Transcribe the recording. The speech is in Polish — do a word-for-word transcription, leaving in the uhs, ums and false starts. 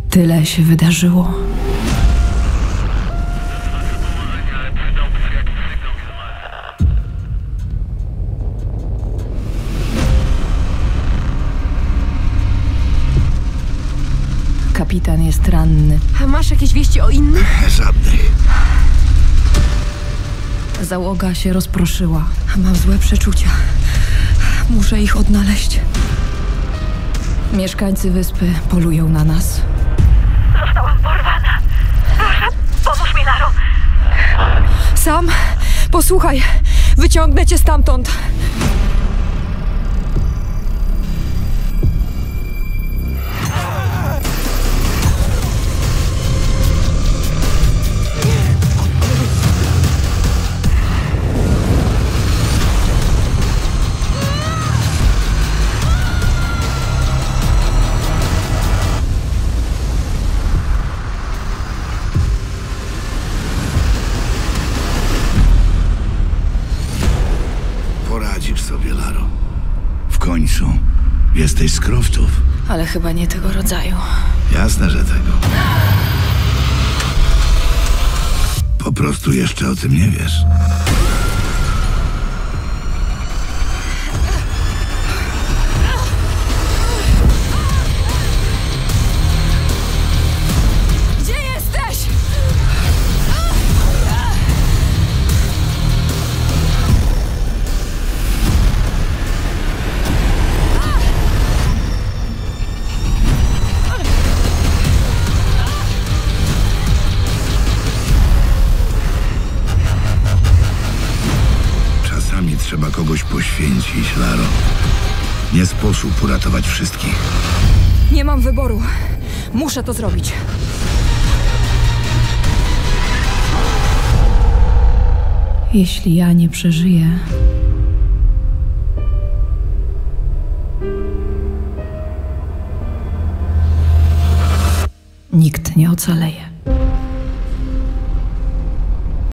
Tyle się wydarzyło. Kapitan jest ranny. A masz jakieś wieści o innych? Żadnych. Załoga się rozproszyła. Mam złe przeczucia. Muszę ich odnaleźć. Mieszkańcy wyspy polują na nas. Zostałam porwana. Proszę, pomóż mi, Laro. Sam, posłuchaj. Wyciągnę cię stamtąd. Poradzisz sobie, Laro. W końcu jesteś z Croftów. Ale chyba nie tego rodzaju. Jasne, że tego. Po prostu jeszcze o tym nie wiesz. Gdzie jesteś? Czasami trzeba kogoś poświęcić, Laro. Nie sposób uratować wszystkich. Nie mam wyboru. Muszę to zrobić. Jeśli ja nie przeżyję, nikt nie ocaleje.